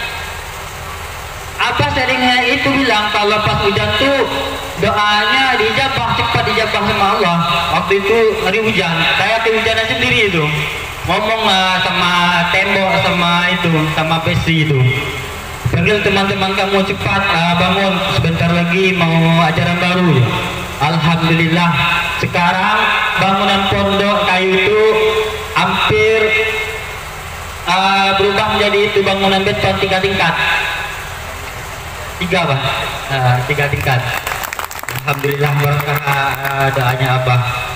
D: Apa seringnya itu bilang kalau pas hujan tuh doanya dijabah, cepat dijabah sama Allah. Waktu itu hari hujan, saya kehujanan sendiri itu ngomong uh, sama tembok, sama itu, sama besi itu, panggil teman-teman kamu cepat uh, bangun, sebentar lagi mau ajaran baru. Alhamdulillah sekarang bangunan pondok kayu itu hampir uh, berubah menjadi itu bangunan beton tiga tingkat. Tiga Bah, uh, tiga tingkat. Alhamdulillah berkah uh, doanya Abah.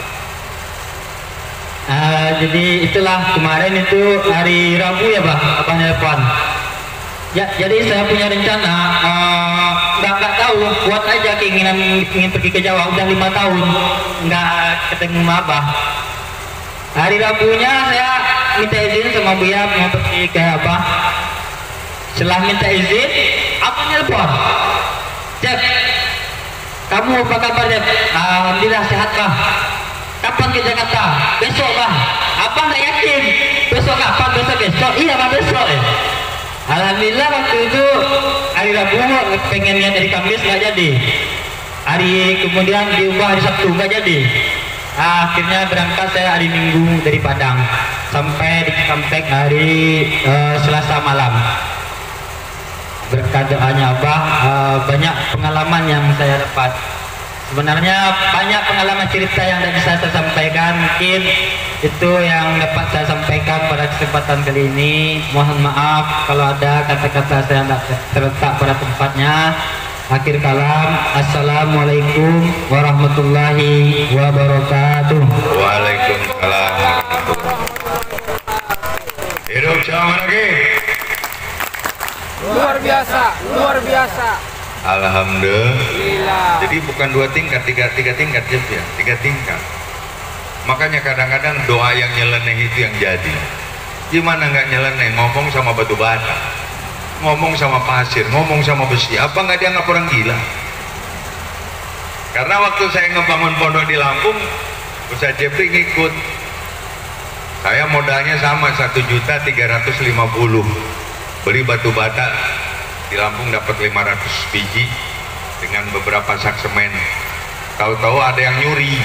D: Uh, jadi itulah kemarin itu hari Rabu ya Bah, Abah nelpon. Ya, jadi saya punya rencana, uh, nggak nggak tahu, buat aja keinginan ingin pergi ke Jawa. Udah lima tahun nggak ketemu sama Abah. Hari Rabunya saya minta izin sama Buya mau pergi ke Abah. Setelah minta izin, aku nelpon, Jeff, kamu apa kabar Jeff? Alhamdulillah sehat Bah. Kapan ke Jakarta? Besok Bah. Apa nggak yakin? Besok kapan? Besok besok? Iya Bah besok. Eh. Alhamdulillah waktu itu hari Rabu pengennya dari Kamis nggak jadi. Hari kemudian diubah hari Sabtu nggak jadi. Akhirnya berangkat saya hari Minggu dari Padang sampai di Cikampek hari uh, Selasa malam. Berkat doanya Abah, uh, banyak pengalaman yang saya dapat. Sebenarnya banyak pengalaman cerita yang tidak bisa saya sampaikan. Mungkin itu yang dapat saya sampaikan pada kesempatan kali ini. Mohon maaf kalau ada kata-kata saya tidak terletak pada tempatnya. Akhir kalam, assalamualaikum warahmatullahi wabarakatuh.
A: Waalaikumsalam. Hidup sama lagi.
B: Luar biasa, luar biasa.
A: Alhamdulillah. Jadi bukan dua tingkat, tiga, tiga tingkat Jeff ya, tiga tingkat. Makanya kadang-kadang doa yang nyeleneh itu yang jadi. Gimana nggak nyeleneh? Ngomong sama batu bata, ngomong sama pasir, ngomong sama besi. Apa nggak dianggap orang gila? Karena waktu saya ngebangun pondok di Lampung, Ustaz Jeffrey ngikut. Saya modalnya sama satu juta tiga ratus lima puluh. Beli batu bata di Lampung dapat lima ratus biji dengan beberapa sak semen. Tahu-tahu ada yang nyuri.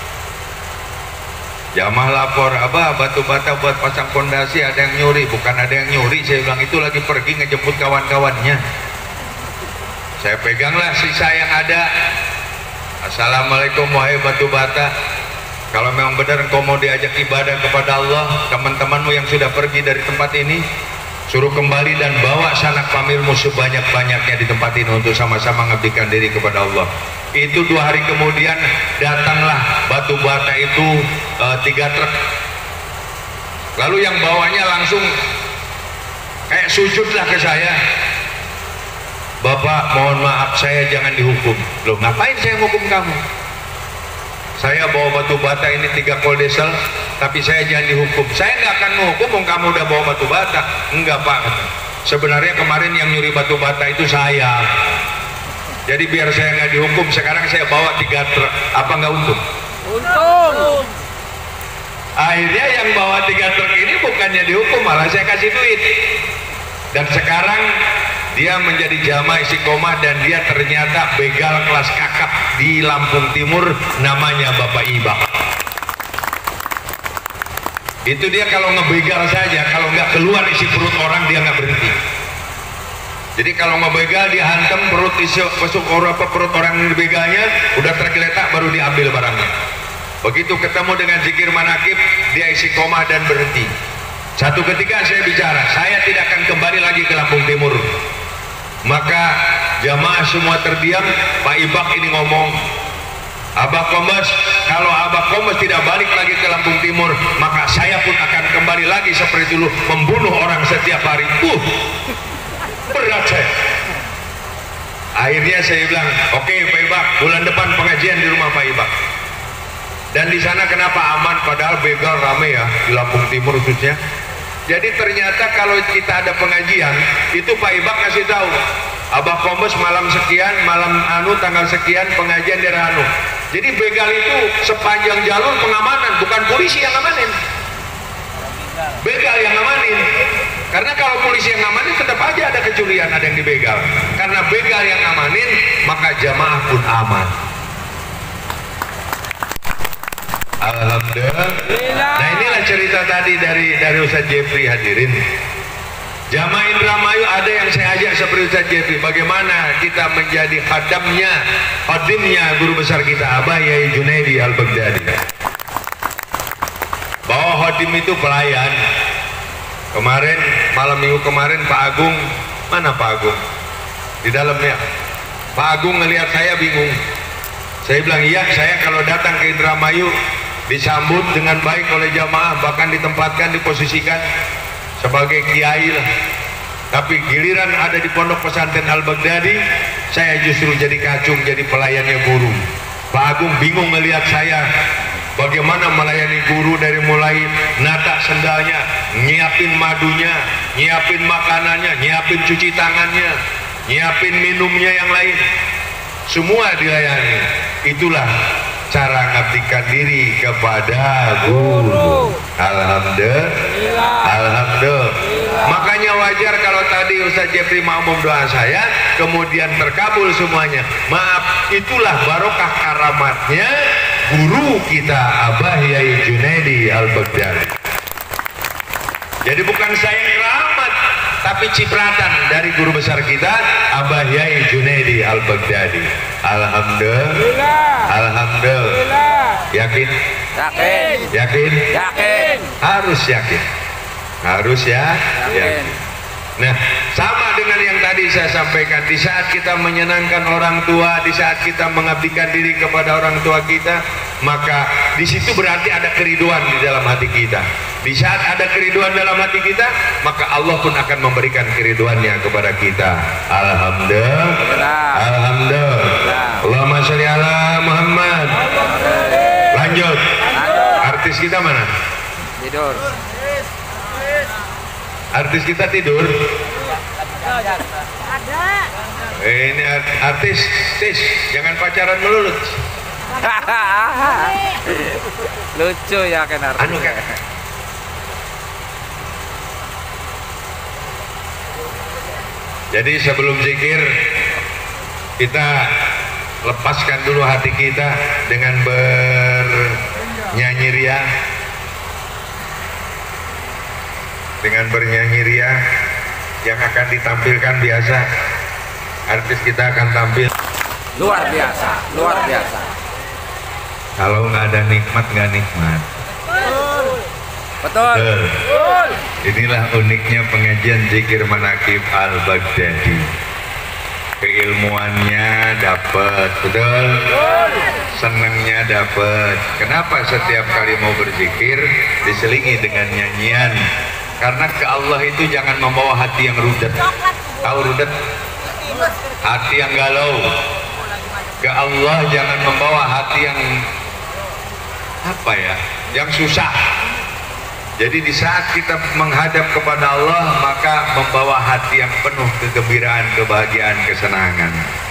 A: Jamaah lapor, Abah batu bata buat pasang fondasi ada yang nyuri. Bukan ada yang nyuri, saya bilang itu lagi pergi ngejemput kawan-kawannya. Saya peganglah sisa yang ada. Assalamualaikum wahai batu bata. Kalau memang benar engkau mau diajak ibadah kepada Allah, teman-temanmu yang sudah pergi dari tempat ini, suruh kembali dan bawa sanak pamirmu sebanyak-banyaknya di tempat ini untuk sama-sama mengabdikan diri kepada Allah. Itu dua hari kemudian datanglah batu bata itu e, tiga truk. Lalu yang bawanya langsung kayak sujudlah ke saya. Bapak mohon maaf saya jangan dihukum. Loh ngapain saya hukum kamu? Saya bawa batu bata ini tiga kol desel, tapi saya jangan dihukum. Saya nggak akan menghukum, kamu udah bawa batu bata. Enggak Pak, sebenarnya kemarin yang nyuri batu bata itu saya. Jadi biar saya nggak dihukum, sekarang saya bawa tiga truk. Apa nggak untung?
B: Untung.
A: Akhirnya yang bawa tiga truk ini bukannya dihukum, malah saya kasih duit. Dan sekarang dia menjadi jamaah istiqomah dan dia ternyata begal kelas kakap di Lampung Timur, namanya Bapak Ibak. Itu dia kalau ngebegal saja, kalau nggak keluar isi perut orang dia nggak berhenti. Jadi kalau ngebegal dia hantam perut isi masuk orang apa perut orang yang dibegalnya udah tergeletak baru diambil barangnya. Begitu ketemu dengan zikir manakib dia istiqomah dan berhenti. Satu ketika saya bicara, saya tidak akan kembali lagi ke Lampung Timur. Maka jamaah semua terdiam. Pak Ibak ini ngomong, Abah Kombes, kalau Abah Kombes tidak balik lagi ke Lampung Timur, maka saya pun akan kembali lagi seperti dulu membunuh orang setiap hari. Uh, berat saya. Akhirnya saya bilang, oke okay, Pak Ibak, bulan depan pengajian di rumah Pak Ibak. Dan di sana kenapa aman? Padahal begal rame ya di Lampung Timur khususnya. Jadi ternyata kalau kita ada pengajian, itu Pak Ibak kasih tahu, Abah Kombes malam sekian, malam anu tanggal sekian pengajian di anu. Jadi begal itu sepanjang jalur pengamanan, bukan polisi yang ngamanin. Begal yang ngamanin. Karena kalau polisi yang ngamanin tetap aja ada kecurian, ada yang dibegal. Karena begal yang ngamanin, maka jamaah pun aman. Alhamdulillah. Nah inilah cerita tadi dari dari Ustaz Jeffrey hadirin. Jamaah Indramayu ada yang saya ajak seperti Ustaz Jeffrey. Bagaimana kita menjadi khadamnya, khadimnya guru besar kita Abah Yai Junaidi Al-Baghdadi. Bahwa khadim itu pelayan. Kemarin malam minggu kemarin Pak Agung, mana Pak Agung? Di dalamnya. Pak Agung ngelihat saya bingung. Saya bilang iya, saya kalau datang ke Indramayu disambut dengan baik oleh jamaah, bahkan ditempatkan, diposisikan sebagai kiai lah. Tapi giliran ada di pondok pesantren Al-Baghdadi, saya justru jadi kacung, jadi pelayannya guru. Pak Agung bingung melihat saya bagaimana melayani guru, dari mulai nata sendalnya, nyiapin madunya, nyiapin makanannya, nyiapin cuci tangannya, nyiapin minumnya yang lain, semua dilayani. Itulah cara ngabdikan diri kepada guru. Alhamdulillah. Alhamdulillah. Makanya wajar kalau tadi Ustaz Jeffrey makmum doa saya, kemudian terkabul semuanya. Maaf, itulah barokah karamatnya guru kita Abah Yai Junaidi Al-Baghdadi. Jadi bukan saya yang rahmat, tapi cipratan dari guru besar kita Abah Yai Junaidi Al-Baghdadi. Alhamdulillah. Alhamdulillah. Yakin?
B: Yakin.
A: Yakin?
B: Yakin.
A: Harus yakin. Harus ya. Yakin. Nah, sama dengan yang tadi saya sampaikan, di saat kita menyenangkan orang tua, di saat kita mengabdikan diri kepada orang tua kita, maka di situ berarti ada keriduan di dalam hati kita. Di saat ada keriduan dalam hati kita, maka Allah pun akan memberikan keriduannya kepada kita. Alhamdulillah. Alhamdulillah. Allahumma sholli ala Muhammad. Lanjut. Artis kita mana?
B: Tidur.
A: Artis kita tidur.
B: Ada.
A: Eh, ini artis, tis, jangan pacaran melulu.
B: Lucu ya kan artis.
A: Anu kan. Jadi sebelum zikir kita lepaskan dulu hati kita dengan bernyanyi ria. Dengan bernyanyi ria yang akan ditampilkan biasa, artis kita akan tampil
B: Luar biasa, luar biasa.
A: kalau nggak ada nikmat nggak nikmat.
B: Betul.
A: Betul.
B: Betul.
A: Inilah uniknya pengajian zikir manakib Al-Baghdadi. Keilmuannya dapat, betul. Senangnya dapat. Kenapa setiap kali mau berzikir diselingi dengan nyanyian? Karena ke Allah itu jangan membawa hati yang rudet. Tahu rudet? Hati yang galau. Ke Allah jangan membawa hati yang apa ya? Yang susah. Jadi di saat kita menghadap kepada Allah, maka membawa hati yang penuh kegembiraan, kebahagiaan, kesenangan.